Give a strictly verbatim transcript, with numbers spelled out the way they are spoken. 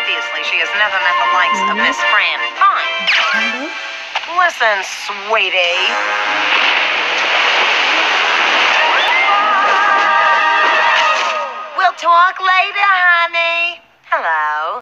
Obviously, she has never met the likes of Miss Fran. Fine. Listen, sweetie. We'll talk later, honey. Hello.